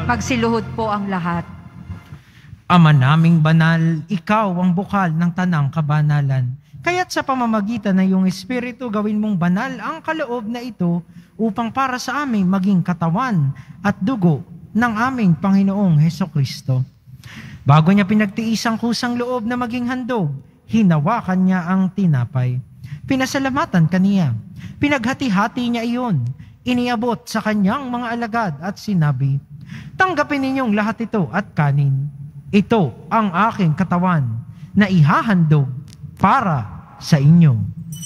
Magsiluhod po ang lahat. Ama naming banal, ikaw ang bukal ng tanang kabanalan. Kaya't sa pamamagitan ng iyong Espiritu, gawin mong banal ang kaloob na ito upang para sa aming maging katawan at dugo ng aming Panginoong Hesukristo. Bago niya pinagtiis ang kusang loob na maging handog, hinawakan niya ang tinapay. Pinasalamatan kaniya. Pinaghati-hati niya iyon. Iniabot sa kanyang mga alagad at sinabi, "Tanggapin ninyong lahat ito at kanin. Ito ang aking katawan na ihahandog para sa inyo."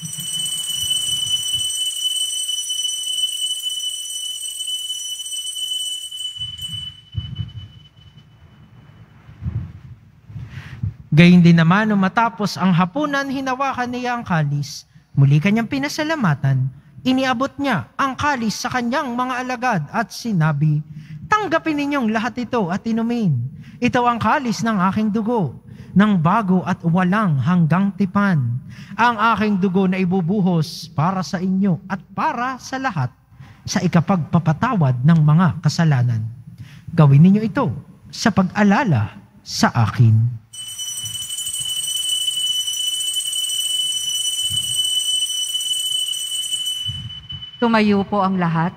Gayun din naman, nung matapos ang hapunan, hinawakan niya ang kalis. Muli kanyang pinasalamatan. Iniabot niya ang kalis sa kanyang mga alagad at sinabi, "Tanggapin ninyong lahat ito at inumin. Ito ang kalis ng aking dugo, ng bago at walang hanggang tipan. Ang aking dugo na ibubuhos para sa inyo at para sa lahat sa ikapagpapatawad ng mga kasalanan. Gawin ninyo ito sa pag-alala sa akin." Tumayo po ang lahat.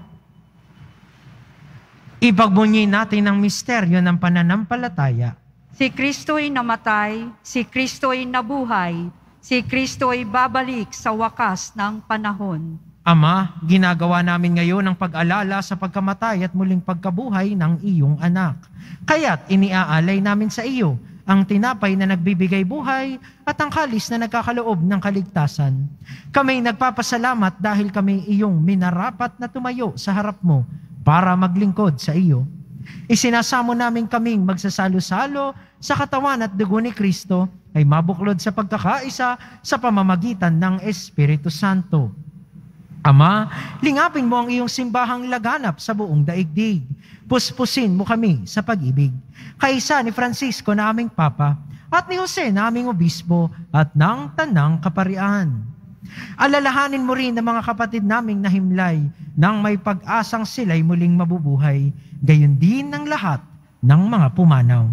Ipagbunyi natin ang misteryo ng pananampalataya. Si Kristo'y namatay, si Kristo'y nabuhay, si Kristo'y babalik sa wakas ng panahon. Ama, ginagawa namin ngayon ang pag-alala sa pagkamatay at muling pagkabuhay ng iyong anak. Kaya't iniaalay namin sa iyo ang tinapay na nagbibigay buhay at ang kalis na nagkakaloob ng kaligtasan. Kami nagpapasalamat dahil kami iyong minarapat na tumayo sa harap mo para maglingkod sa iyo. Isinasamo namin kaming magsasalo-salo sa katawan at dugo ni Kristo ay mabuklod sa pagkakaisa sa pamamagitan ng Espiritu Santo. Ama, lingapin mo ang iyong simbahang laganap sa buong daigdig. Puspusin mo kami sa pag-ibig. Kaisa ni Francisco na aming Papa at ni Jose na aming Obispo at ng Tanang Kaparian. Alalahanin mo rin ang mga kapatid naming nahimlay nang may pag-asang sila'y muling mabubuhay, gayon din ng lahat ng mga pumanaw.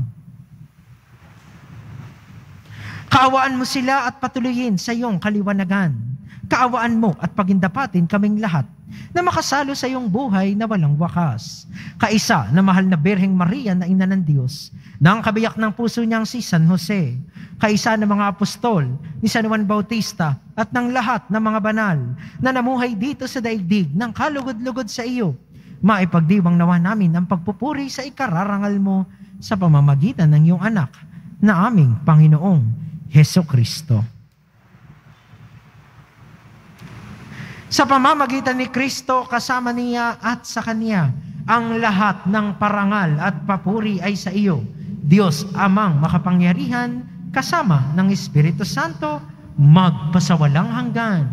Kaawaan mo sila at patuloyin sa iyong kaliwanagan. Kaawaan mo at pagindapatin kaming lahat na makasalo sa iyong buhay na walang wakas. Kaisa na mahal na Birheng Maria na Ina ng Diyos, ng kabiyak ng puso niyang si San Jose, kaisa ng mga apostol, ni San Juan Bautista, at ng lahat ng mga banal na namuhay dito sa daigdig ng kalugod-lugod sa iyo, maipagdiwang nawa namin ang pagpupuri sa ikararangal mo sa pamamagitan ng iyong anak na aming Panginoong Hesukristo. Sa pamamagitan ni Kristo, kasama niya at sa Kanya, ang lahat ng parangal at papuri ay sa iyo, Diyos Amang makapangyarihan, kasama ng Espiritu Santo, magpasawalang hanggan.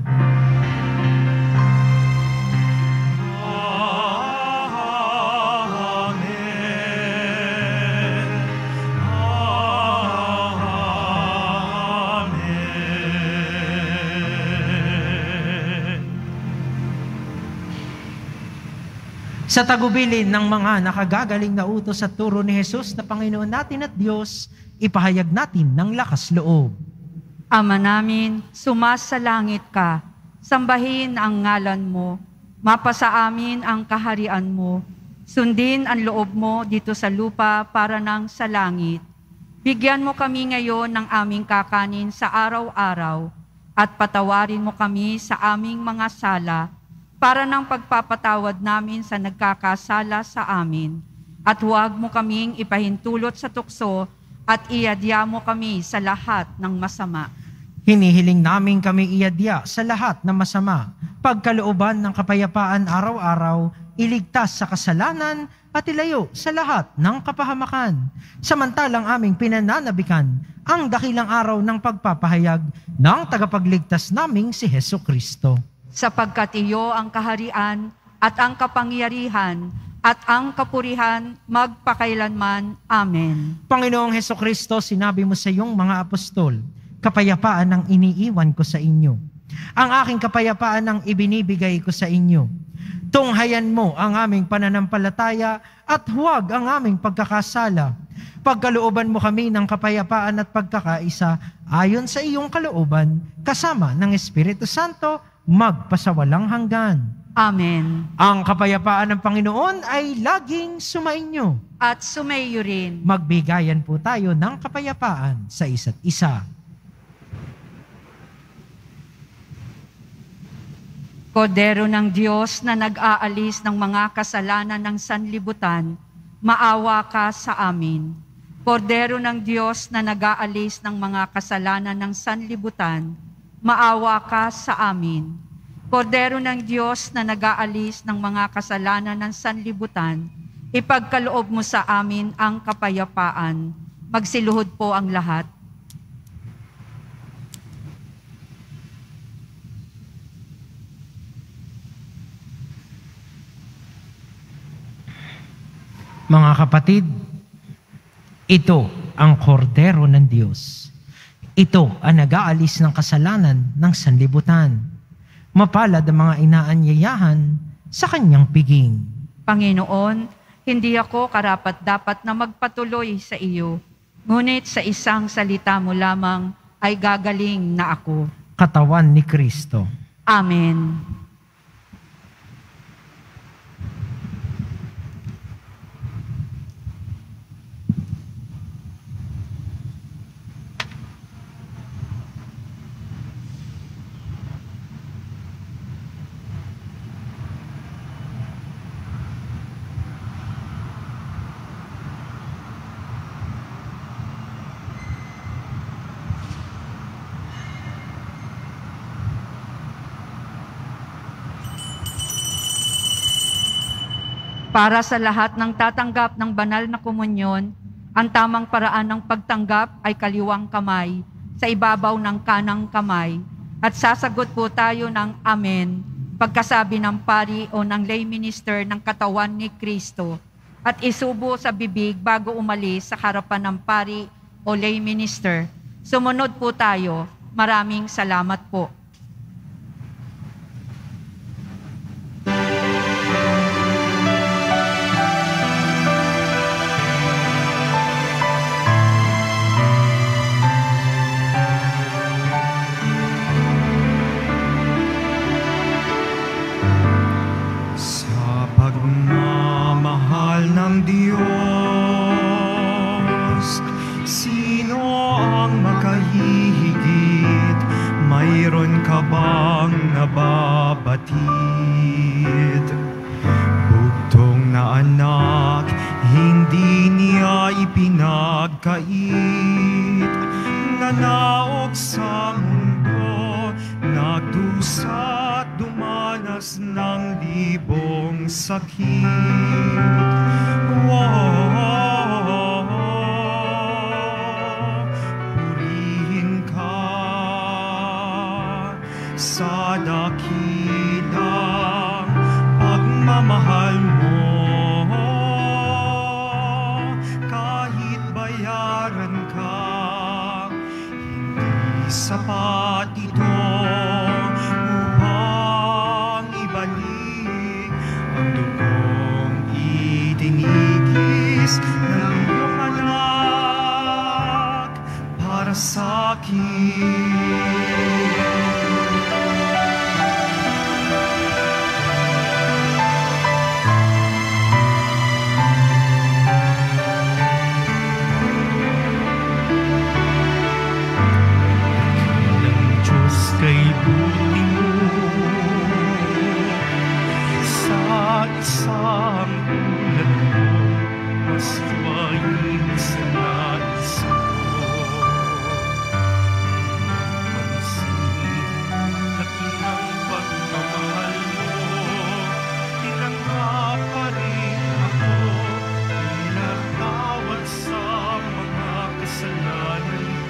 Sa tagubilin ng mga nakagagaling na utos at turo ni Jesus na Panginoon natin at Diyos, ipahayag natin ng lakas loob. Ama namin, sumasalangit ka, sambahin ang ngalan mo, mapasa amin ang kaharian mo, sundin ang loob mo dito sa lupa para nang sa langit. Bigyan mo kami ngayon ng aming kakanin sa araw-araw at patawarin mo kami sa aming mga sala, para ng pagpapatawad namin sa nagkakasala sa amin. At huwag mo kaming ipahintulot sa tukso at iadya mo kami sa lahat ng masama. Hinihiling namin kami iadya sa lahat ng masama, pagkalooban ng kapayapaan araw-araw, iligtas sa kasalanan at ilayo sa lahat ng kapahamakan. Samantalang aming pinananabikan ang dakilang araw ng pagpapahayag ng tagapagligtas naming si Hesukristo. Sapagkat iyo ang kaharian at ang kapangyarihan at ang kapurihan magpakailanman. Amen. Panginoong Hesukristo, sinabi mo sa iyong mga apostol, kapayapaan ang iniiwan ko sa inyo. Ang aking kapayapaan ang ibinibigay ko sa inyo. Tunghayan mo ang aming pananampalataya at huwag ang aming pagkakasala. Pagkalooban mo kami ng kapayapaan at pagkakaisa ayon sa iyong kalooban, kasama ng Espiritu Santo, magpasawalang hanggan. Amen. Ang kapayapaan ng Panginoon ay laging sumainyo. At sumayo rin. Magbigayan po tayo ng kapayapaan sa isa't isa. Kordero ng Diyos na nag-aalis ng mga kasalanan ng sanlibutan, maawa ka sa amin. Kordero ng Diyos na nag-aalis ng mga kasalanan ng sanlibutan, maawa ka sa amin. Kordero ng Diyos na nag-aalis ng mga kasalanan ng sanlibutan, ipagkaloob mo sa amin ang kapayapaan. Magsiluhod po ang lahat. Mga kapatid, ito ang kordero ng Diyos. Ito ang nag-aalis ng kasalanan ng sanlibutan. Mapalad ang mga inaanyayahan sa kanyang piging. Panginoon, hindi ako karapat-dapat na magpatuloy sa iyo, ngunit sa isang salita mo lamang ay gagaling na ako. Katawan ni Kristo. Amen. Para sa lahat ng tatanggap ng banal na komunyon, ang tamang paraan ng pagtanggap ay kaliwang kamay sa ibabaw ng kanang kamay at sasagot po tayo ng Amen pagkasabi ng pari o ng lay minister ng katawan ni Kristo at isubo sa bibig bago umalis sa harapan ng pari o lay minister. Sumunod po tayo. Maraming salamat po. Mayroon ka bang nababatid? Bugtong na anak, hindi niya ipinagkait. Nanaog sa mundo, nagdusa't dumanas ng libong sakit. Wow! Sa dakilang pagmamahal mo, kahit bayaran ka, hindi sapat ito upang ibalik ang dugong itinigis ng iyong anak para sa akin. Kay buti mo sa isang tulad mo, mas tuwain sa nais ko. Pansin, laki ng pagmamahal mo, tinanggap pa rin ako, pinatawad sa mga kasalanan ko.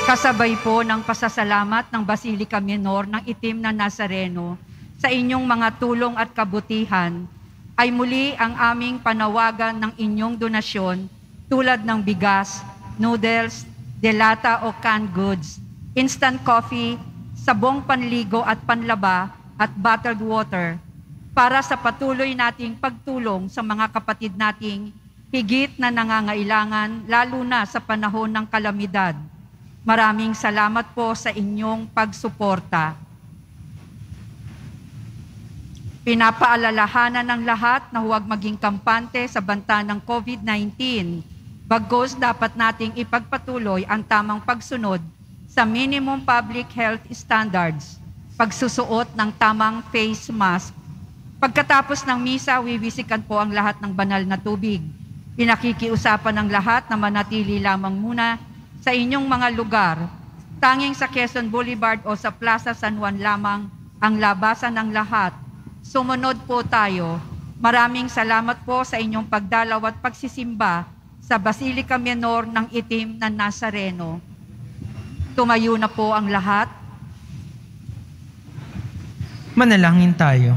Kasabay po ng pasasalamat ng Basilica Minor ng Itim na Nazareno sa inyong mga tulong at kabutihan, ay muli ang aming panawagan ng inyong donasyon tulad ng bigas, noodles, delata o canned goods, instant coffee, sabong panligo at panlaba at bottled water para sa patuloy nating pagtulong sa mga kapatid nating higit na nangangailangan lalo na sa panahon ng kalamidad. Maraming salamat po sa inyong pagsuporta. Pinapaalalahanan ng lahat na huwag maging kampante sa banta ng COVID nineteen. Bagkus dapat nating ipagpatuloy ang tamang pagsunod sa minimum public health standards, pagsusuot ng tamang face mask. Pagkatapos ng misa, wiwisikan po ang lahat ng banal na tubig. Pinakikiusapan ng lahat na manatili lamang muna sa inyong mga lugar. Tanging sa Quezon Boulevard o sa Plaza San Juan lamang ang labasan ng lahat. Sumunod po tayo. Maraming salamat po sa inyong pagdalaw at pagsisimba sa Basilica Minor ng Itim na Nazareno. Tumayo na po ang lahat. Manalangin tayo.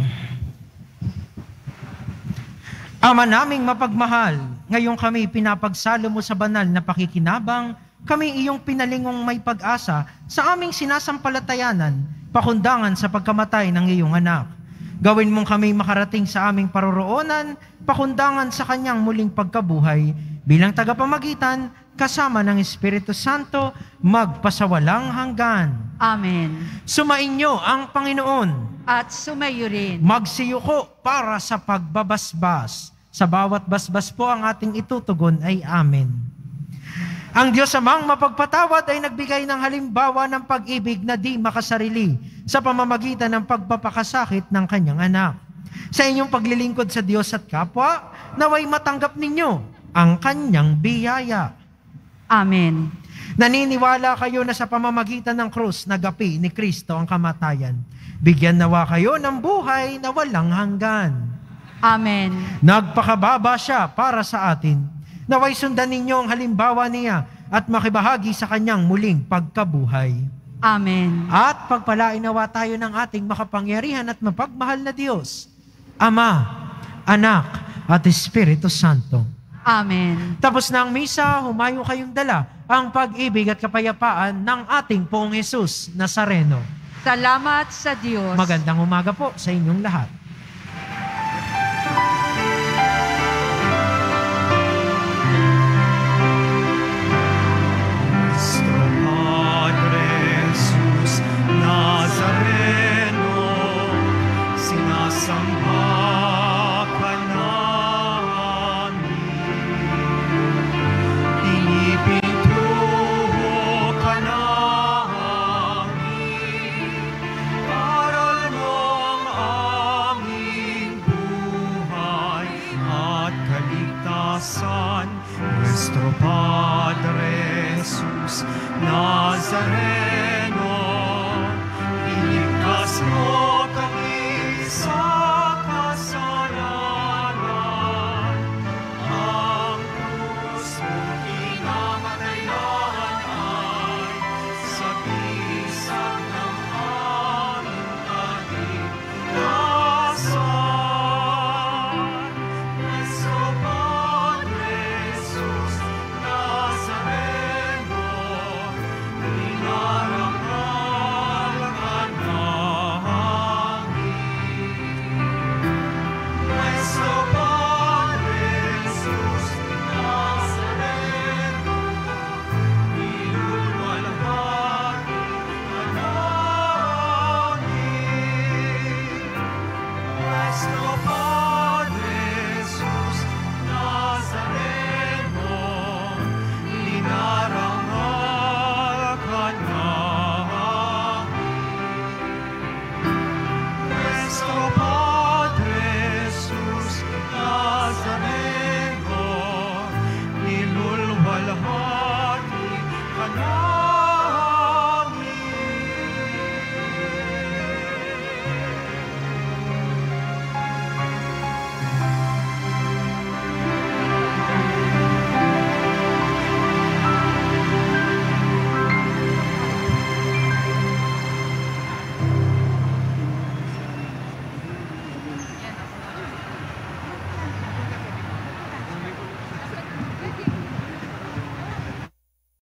Ama naming mapagmahal, ngayong kami pinapagsalo mo sa banal na pakikinabang, kami iyong pinalingong may pag-asa sa aming sinasampalatayanan, pakundangan sa pagkamatay ng iyong anak. Gawin mong kami makarating sa aming paroroonan, pakundangan sa kanyang muling pagkabuhay, bilang tagapamagitan, kasama ng Espiritu Santo, magpasawalang hanggan. Amen. Sumainyo ang Panginoon. At sumayo rin. Magsiyuko para sa pagbabasbas. Sa bawat basbas po ang ating itutugon ay Amen. Ang Diyos Amang mapagpatawad ay nagbigay ng halimbawa ng pag-ibig na di makasarili sa pamamagitan ng pagpapakasakit ng kanyang anak. Sa inyong paglilingkod sa Diyos at kapwa, naway matanggap ninyo ang kanyang biyaya. Amen. Naniniwala kayo na sa pamamagitan ng krus nagapi ni Kristo ang kamatayan. Bigyan nawa kayo ng buhay na walang hanggan. Amen. Nagpakababa siya para sa atin. Naway sundan ninyo ang halimbawa niya at makibahagi sa kanyang muling pagkabuhay. Amen. At pagpalain nawa tayo ng ating makapangyarihan at mapagmahal na Diyos, Ama, Anak, at Espiritu Santo. Amen. Tapos na ang misa, humayo kayong dala ang pag-ibig at kapayapaan ng ating Poong Jesus Nazareno. Salamat sa Diyos. Magandang umaga po sa inyong lahat. Nuestro Padre Jesus Nazareno, iligtas mo